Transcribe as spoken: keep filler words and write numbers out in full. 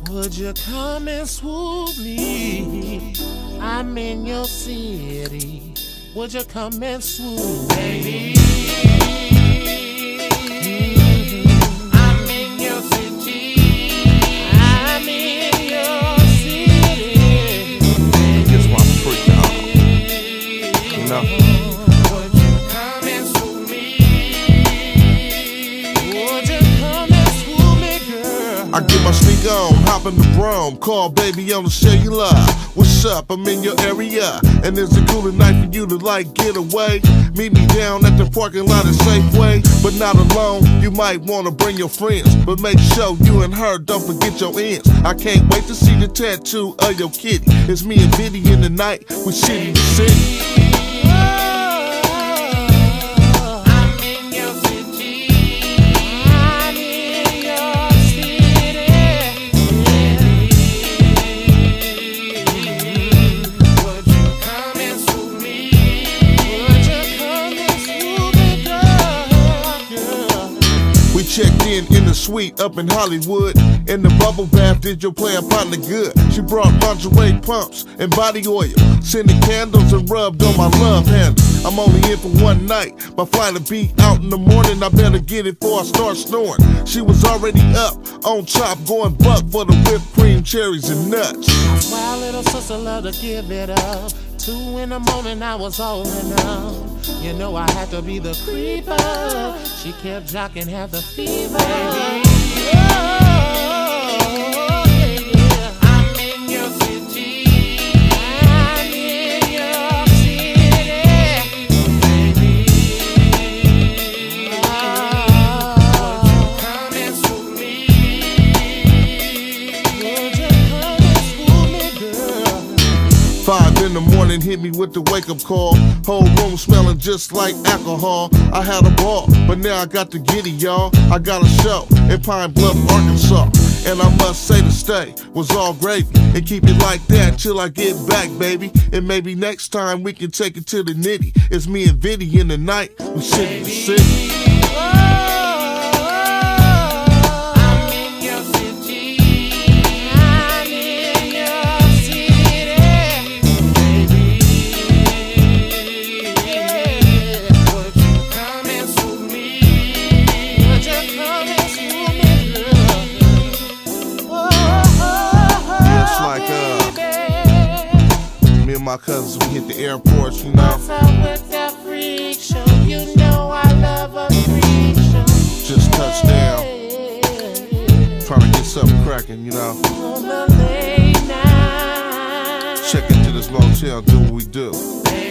Would you come and swoop me? I'm in your city. Would you come and swoop, baby? I'm in your city. I'm in your city. Guess why I'm freaked out? You know? Would you come and swoop me? Would you come and swoop me, girl? I get my sneaker on, hop in the Brougham, call baby on the cellular. What's up? I'm in your area, and is it cool tonight for you to like get away? Meet me down at the parking lot at Safeway, but not alone. You might wanna bring your friends, but make sure you and her don't forget your ends. I can't wait to see the tattoo of your kitty. It's me and Biddy in the night, we city to city. Checked in in the suite up in Hollywood. In the bubble bath, did your player partner good? She brought lingerie pumps and body oil, sending candles and rubbed on my love handle. I'm only in for one night. My flight will be out in the morning. I better get it before I start snoring. She was already up on top, going buck for the whipped cream, cherries, and nuts. My little sister loved to give it up. Two in the morning, I was all enough. You know I had to be the creeper. She kept jocking, had the fever. Oh, yeah, yeah. I'm in your city. I'm in your city, baby. Oh, would you come and swoop me? Would you come and swoop me, girl? Five in the morning, hit me with the wake-up call. Whole room smelling just like alcohol. I had a ball, but now I got the giddy, y'all. I got a show in Pine Bluff, Arkansas, and I must say the stay was all gravy. And keep it like that till I get back, baby. And maybe next time we can take it to the nitty. It's me and Viddy in the night, we city to city. My cousins, we hit the airport, you know. What's up with that freak show? You know I love a freak show. Just touched down, trying to get something cracking, you know. On the late night. Check into this motel, do what we do.